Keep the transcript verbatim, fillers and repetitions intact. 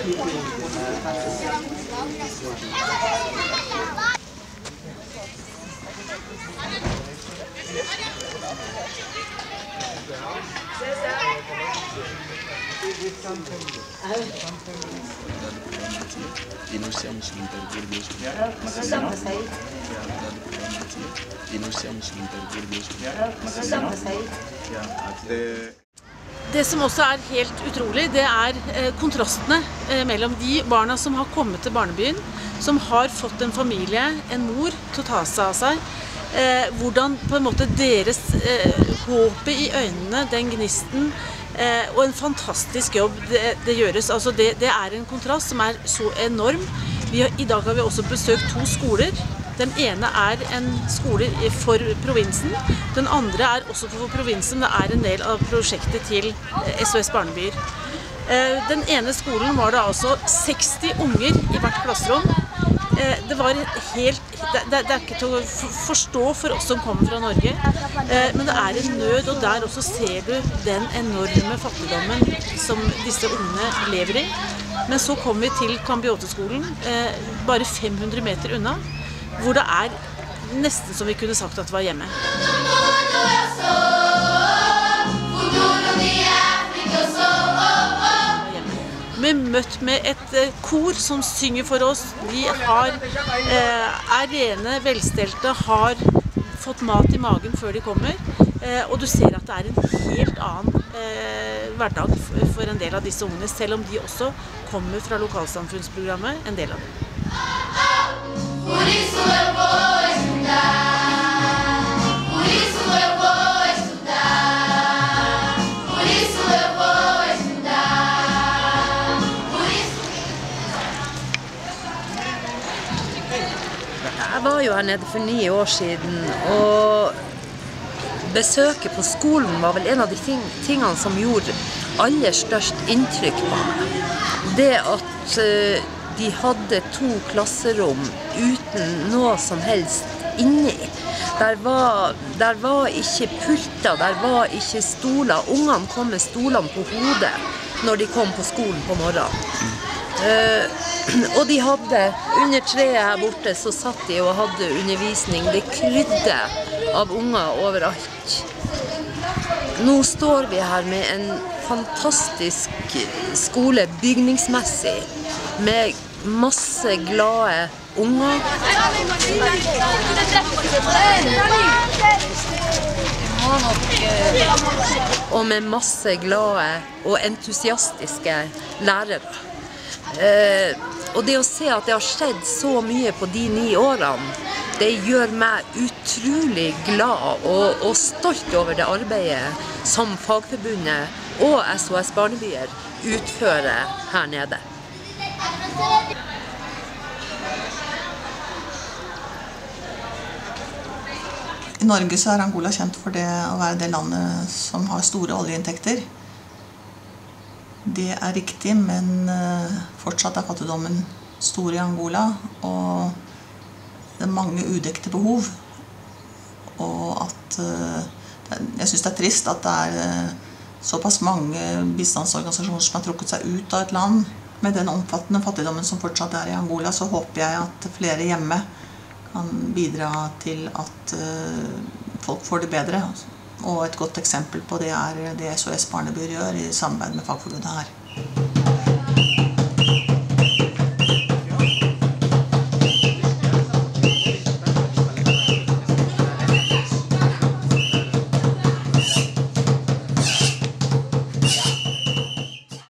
Iniciamos intergurdos. Iniciamos intergurdos. Det som også er helt utrolig, det er eh, kontrastene eh, mellom de barna som har kommet til barnebyen, som har fått en familie, en mor, til å ta seg av seg. Eh, hvordan på en måte deres eh, håpet i øynene, den gnisten, eh, og en fantastisk jobb det, det gjøres. Altså det, det er en kontrast som er så enorm. Vi har, I dag har vi også besøkt to skoler. Den ene er en skole for provinsen, den andre er også for provinsen, det er en del av prosjektet til S O S Barnebyer. Den ene skolen var det altså seksti unger i hvert klasserom. Det var helt, det, det er ikke til å forstå for oss som kommer fra Norge, men det er en nød, og der også ser du den enorme fattigdommen som disse ungene lever i. Men så kom vi til Kambiote-skolen, bare fem hundre meter unna, hvor det er nesten som vi kunne sagt at det var hjemme. Vi er møtt med et kor som synger for oss. De har, er rene, velstelte, har fått mat i magen før de kommer. Og du ser at det er en helt annen hverdag for en del av disse ungene, selv om de også kommer fra lokalsamfunnsprogrammet, en del av dem. Por isso eu vou estudar, por isso eu vou estudar, por isso eu vou estudar, por isso... Jeg var jo her nede for ni år siden, og besøket på skolen var vel en av de ting, tingene som gjorde aller størst inntrykk på meg. Det at uh, de hadde to klasserom uten noe som helst inni. Der var, der var ikke pulter, der var ikke stoler. Ungene kom med stolene på hodet når de kom på skolen på morgenen. Uh, og de hadde, under treet her borte, så satt de og hadde undervisning. Det krydde av unger overalt. Nå står vi her med en fantastisk skole bygningsmessig, med masse glade unger. Og med masse glade og entusiastiske lærere. Eh, og det å se at det har skjedd så mye på de ni årene, det gjør meg utrolig glad og, og stolt over det arbeidet som Fagforbundet og S O S Barnebyer utfører her nede. I Norge så er Angola kjent for det å være det landet som har store oljeinntekter. Det er riktig, men fortsatt er fattigdommen stor i Angola, og det er mange udekte behov. Og at jeg synes det er trist at det er såpass mange bistandsorganisasjoner som har trukket seg ut av et land. Med den omfattende fattigdommen som fortsatt er i Angola, så håper jeg at flere hjemme kan bidra til at folk får det bedre. Og et godt eksempel på det er det S O S Barnebyer gjør i samarbeid med Fagforbundet her.